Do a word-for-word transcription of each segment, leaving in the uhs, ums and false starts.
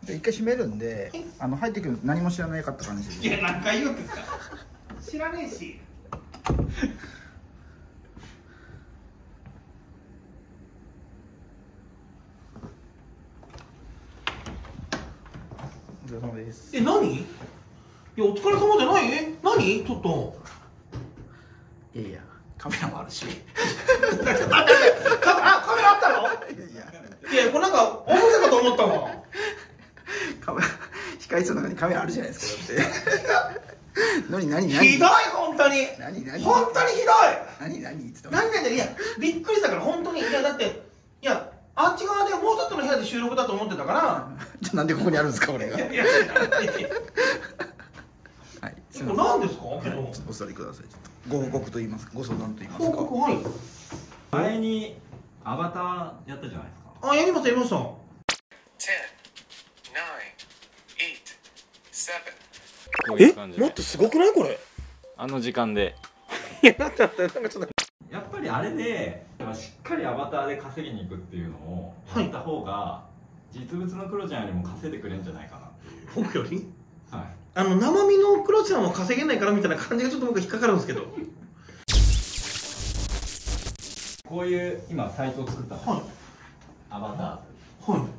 一回閉めるんで、あの入ってくる何も知らないかった感じで。 いや、何回言うんですか。知らねえし。 お疲れ様です。 え、何？いや、お疲れ様じゃない？え、何？ちょっと。 いやいや、カメラもあるし。 あ、カメラあったの？いやいや、これなんかおもちゃかと思ったわ。 カメラ、控室の中にカメラあるじゃないですか。だって。何何何？ ひどい本当に。 何何？ 本当にひどい。 何何？いつと。 何何？いや、びっくりしたから本当に。いや、だっていや、あっち側でもう一つの部屋で収録だと思ってたから。 じゃなんでここにあるんですか、これが。 いやいやいや。 はい。 これ何ですか？けど。 お座りください。ちょっとご報告と言いますか、ご相談と言いますか。 報告、はい。 前にアバターやったじゃないですか。 あ、やりましたやりました。 こういう感じで。 もっとすごくないこれ？ あの時間で。 いや、だってなんかちょっと。 やっぱりあれでしっかりアバターで稼ぎに行くっていうのをやった方が実物のクロちゃんよりも稼いでくれるんじゃないかなっていう。 僕より？ はい。 あの生身のクロちゃんは稼げないからみたいな感じがちょっと僕引っかかるんですけど。 こういう今サイトを作ったんですよ。はい。アバター。 はい。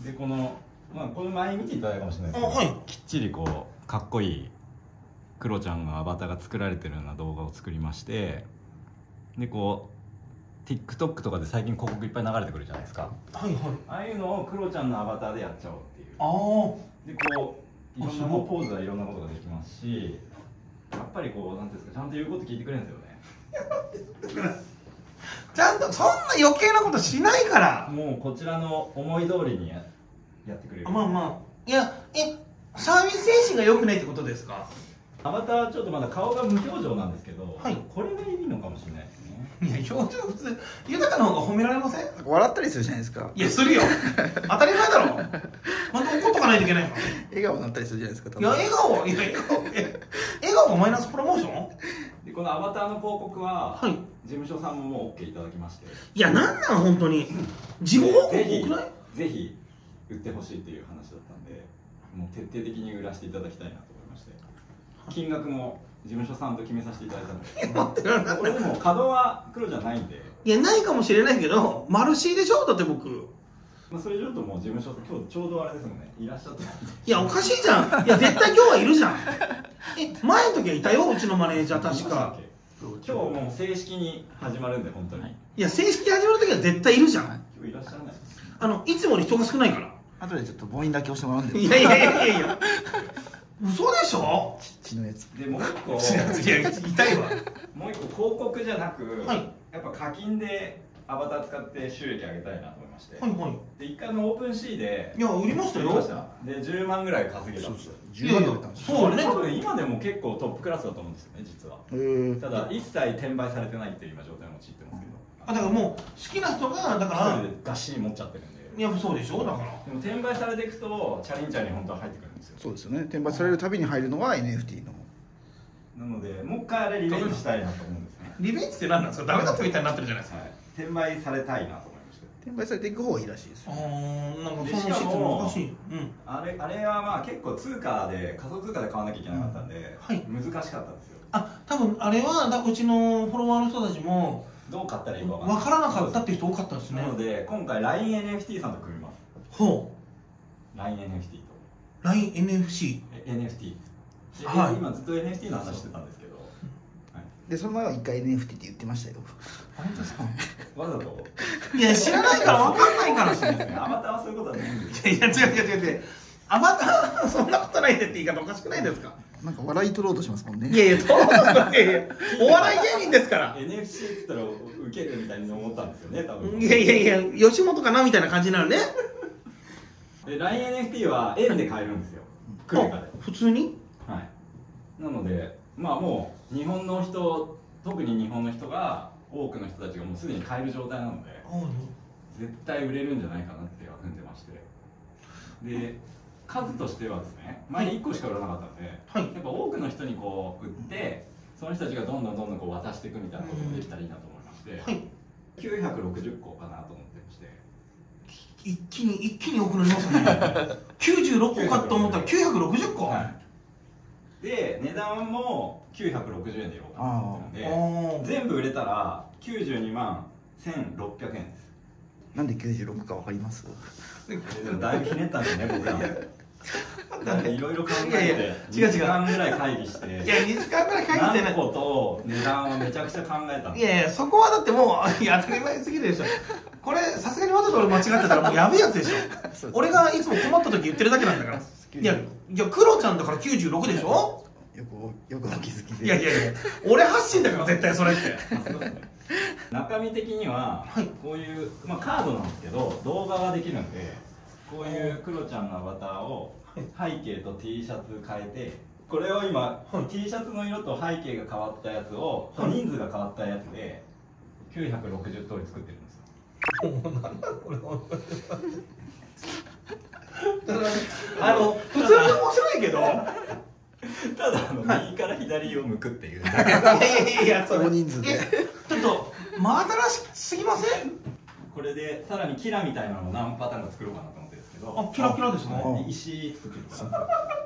でこのまあこの前見ていただいたかもしれないですけど、 はい、 きっちりこうかっこいいクロちゃんのアバターが作られてるような動画を作りまして、でこう TikTok とかで最近広告いっぱい流れてくるじゃないですか。 はいはい。 ああいうのをクロちゃんのアバターでやっちゃおうっていう。 ああ。 でこういろんなもうポーズはいろんなことができますし、やっぱりこうなんていうんですか、ちゃんと言うこと聞いてくれるんですよね。 ちゃんとそんな余計なことしないから。 もうこちらの思い通りにややってくれる。 まあまあ、いや、え、サービス精神が良くないってことですか？ アバターちょっとまだ顔が無表情なんですけど、 はい、 これがいいのかもしれないですね。 いや、表情普通豊かな方が褒められません？ 笑ったりするじゃないですか。 いや、するよ。当たり前だろ。また怒っとかないといけないの。 笑顔になったりするじゃないですか。 いや、笑顔は、いや、笑顔、え、笑顔がマイナスプロモーション？ でこのアバターの広告は、 はい、 事務所さんももう OK いただきまして、 いや、なんなん本当に事後報告多くない？ ぜひ売ってほしいっていう話だったんで、もう徹底的に売らせていただきたいなと思いまして、金額も事務所さんと決めさせていただいたので。 待ってください。 これでも稼働は黒じゃないんで。 いや、ないかもしれないけど、マルシーでしょだって僕。 まあそれちょっともう事務所と今日ちょうどあれですもんね、いらっしゃってたんで。 いや、おかしいじゃん。いや、絶対今日はいるじゃん。え、前の時はいたよ、うちのマネージャー確か。 今日もう正式に始まるんで、本当に。 いや、正式に始まる時は絶対いるじゃん。 今日いらっしゃらないです。 あの、いつもより人が少ないから。 後でちょっと母音だけ押してもらうんで。 いやいやいやいやいや。嘘でしょ？ 血のやつ。 でもう一個、 いや、痛いわ。 もう一個広告じゃなく、 はい、 やっぱ課金でアバター使って収益上げたいなと思いまして。 はいはい。 で一回のオープンシーで。 いや、売りましたよ。 でじゅうまんぐらい稼げたんですよ。 じゅうまんで売れたんです。 そうね。 多分今でも結構トップクラスだと思うんですよね、実は。ただ一切転売されてないっていう今状態に陥ってますけど。 あ、だからもう好きな人がだから一人でガッシリ持っちゃってるんで。 いや、そうでしょだから。 でも転売されていくとチャリンチャリン本当は入ってくるんですよ。 そうですよね。転売されるたびに入るのは エヌエフティー の。 なのでもう一回あれリベンジしたいなと思うんですね。 リベンジって何なんですか？ダメだったみたいになってるじゃないですか。 はい、転売されたいなと思いました。 転売されていく方がいいらしいですよ。 ああ、なんかそのしかも難しい。うん。 あれあれはまあ結構通貨で仮想通貨で買わなきゃいけなかったんで、 はい、 難しかったんですよ。 あ、多分あれはだうちのフォロワーの人たちもどう買ったらいいか分からなかったっていう人多かったですね。 なので今回 ラインエヌエフティー さんと組みます。 ほう ラインエヌエフティー とラインエヌエフシー エヌエフティー、 はい、 今ずっと エヌエフティー の話してたんですけど、はい、 でその前は一回 エヌエフティー って言ってましたよ。 本当ですか？ わざと？ いや、知らないから分かんないからしね。 アバターはそういうことはないんです。 いやいや、違う違う違う違う。アバターそんなことないでって言い方おかしくないですか？ なんか笑い取ろうとしますもんね。 いやいや、どうぞ。いやいや、お笑い芸人ですから。 エヌエフシー って言ったらウケるみたいに思ったんですよね、多分。 いやいやいや、吉本かなみたいな感じになるね。 で ラインエヌエフティー は円で買えるんですよ。クレカで。 普通に？ はい。なので、まあもう日本の人、特に日本の人が多くの人たちがもうすでに買える状態なので、絶対売れるんじゃないかなっては踏んでまして。で、数としてはですね、前いっこしか売らなかったので、はい、やっぱ多くの人にこう売って、その人たちがどんどんどんどんこう渡していくみたいなことができたらいいなと思いまして、はい、きゅうひゃくろくじゅっこかなと思ってまして。 一気に一気に多くなりますね。きゅうじゅうろっこかと思ったらきゅうひゃくろくじゅっこ、 はい、で値段もきゅうひゃくろくじゅうえんでやろうかなと思ってるんで、全部売れたらきゅうじゅうにまんせんろっぴゃくえんです。なんできゅうじゅうろくかわかります？だいぶひねったんですね、僕ら。いろいろ考えてにじかんぐらい会議して、いやにじかんぐらい会議して何個と値段をめちゃくちゃ考えたんです。 いやいや、そこはだってもういや当たり前すぎるでしょ。これさすがにわざと俺間違ってたらもうやべえやつでしょ。俺がいつも困った時言ってるだけなんだから。いやいや、クロちゃんだからきゅうじゅうろくでしょ。 よくよくお気づきで。 いやいやいや、俺発信だから絶対それって。 中身的にはこういう、まあ、カードなんですけど動画ができるんで、こういうクロちゃんのアバターを背景と T シャツ変えて、これを今、はい、T シャツの色と背景が変わったやつを、はい、人数が変わったやつできゅうひゃくろくじゅうとおり作ってるんですよ。なんだこれあの普通に面白いけどただあの、はい、右から左を向くっていうだけ。いやいやいや、それ大人数でちょっと真新しすぎません？ これでさらにキラみたいなのを何パターンか作ろうかなと思ってるんですけど。 あ、キラキラですね。 石作ってるから。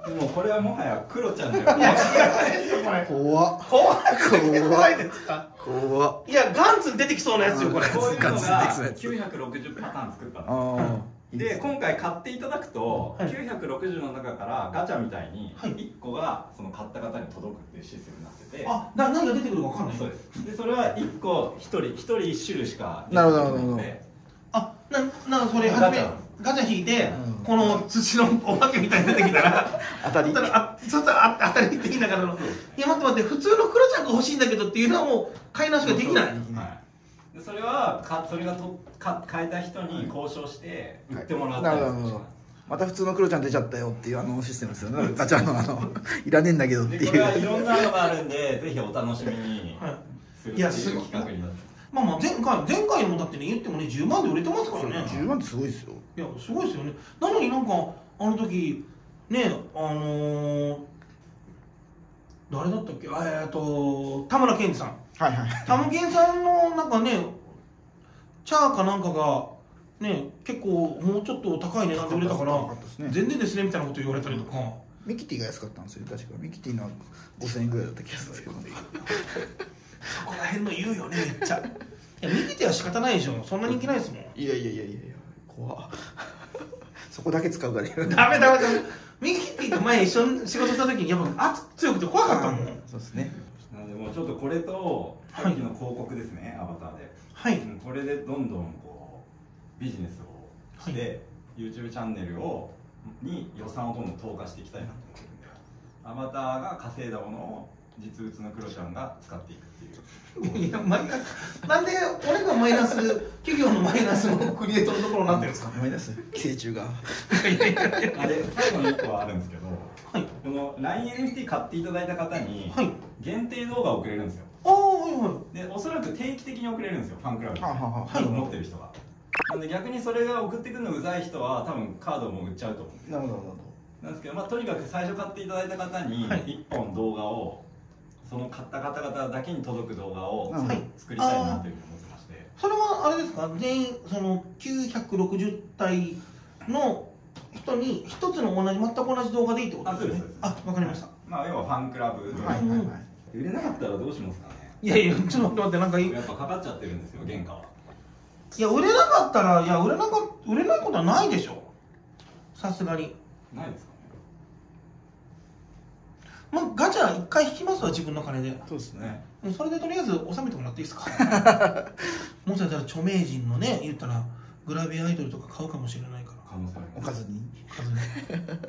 でもこれはもはやクロちゃんじゃない。いや違うでしょこれ。 怖っ。怖っ。怖いですか。 怖っ。 いやガンツに出てきそうなやつよこれ。 こういうのがきゅうひゃくろくじゅうパターン作ったんですよ。で今回買っていただくと、はい、きゅうひゃくろくじゅうの中からガチャみたいにいっこがその買った方に届くっていうシステムになってて、 あ、な何が出てくるか分かんない。 そうです。でそれはいっこひとりひとりいち種類しか出てくるので、 あ、ななそれ初めガチャ引いて、うん、この土のお化けみたいに出てきたら当たりあそしたら当たりっていいんだから、いや待って待って、普通のクロちゃんが欲しいんだけどっていうのはもう買い直しができない。 でそれはかそれがとか変えた人に交渉して売ってもらったりとか、はい、 また普通のクロちゃん出ちゃったよっていうあのシステムですよね。ガチャのあのいらねえんだけどっていう。 これはいろんなのがあるんでぜひお楽しみにするっていう企画になって。 まあまあ前回前回もだってね言ってもねじゅうまんで売れてますからね。 じゅうまんってすごいですよ。 いやすごいですよね。なのになんかあの時ねあのー、誰だったっけ、えっと田村健二さん。はいはい、タムケンさんのなんかねチャーかなんかがね結構もうちょっと高い値段で売れたから、ね、全然ですねみたいなこと言われたりとか、 ミキティが安かったんですよ確か。ミキティのごせんえんぐらいだった気がするんですけどそこら辺の言うよねめっちゃ。いやミキティは仕方ないでしょ、そんな人気ないですもん。 いやいやいやいや怖っそこだけ使うからダメダメダメ。ミキティと前一緒に仕事した時にやっぱ圧強くて怖かったもん。 そうですね。 なのでもうちょっとこれとさっきの広告ですね、はい、アバターで、はい、これでどんどんこうビジネスをして、はい、YouTube チャンネルをに予算をどんどん投下していきたいなと思ってるんで、アバターが稼いだものを実物のクロちゃんが使っていくっていう。いやマイナスなんで俺がマイナス企業のマイナスのクリエイトのところになってるんですか。 マイナス寄生虫があで最後にいっこはあるんですけど、はい、この ラインエヌエフティー 買っていただいた方に限定動画を送れるんですよ。ああはいはい。でおそらく定期的に送れるんですよ、ファンクラブで、はい、持ってる人が。なんで逆にそれが送ってくるのうざい人は多分カードも売っちゃうと思うんですよ。なるほどなんですけど、まあ、とにかく最初買っていただいた方にいっぽん動画をその買った方々だけに届く動画を作りたいなというふうに思ってまして、 それはあれですか、全員そのきゅうひゃくろくじゅう体の人に一つの同じ全く同じ動画でいいってことですよね。あ、わかりました。 まあ要はファンクラブとか、はいはいはい、売れなかったらどうしますかね。 いやいやちょっと待って待って、なんかやっぱかかっちゃってるんですよ原価は。 いや売れなかったら、いや売れなか売れないことはないでしょ、さすがに。 ないですかね。 まあガチャ一回引きますわ自分の金で。 そうですね。 それでとりあえず納めてもらっていいですかもしかしたら著名人のね言ったらグラビアアイドルとか買うかもしれないから。 可能性ある。 おかずにおかずに確か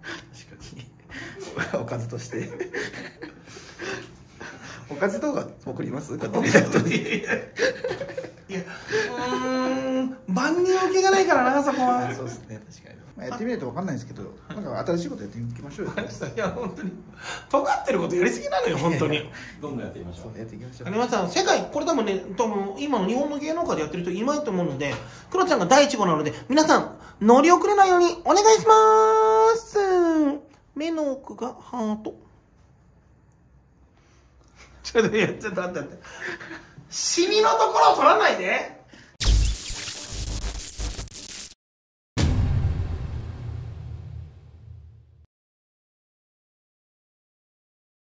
におかずとしておかず動画送りますか。いやうーん万人受けがないからなそこは。 そうですね確かに。まあ、やってみないと分かんないですけど、なんか新しいことやっていきましょうよ。 いや本当に尖ってることやりすぎなのよ本当に。 どんどんやっていきましょう。 やっていきましょう。 ありました。世界これ多分ね多分今の日本の芸能界でやってる人いないと思うので、クロちゃんがだいいち号なので皆さん乗り遅れないようにお願いします。目の奥がハート。ちょっといやちょっと待って待って。シミのところを取らないで。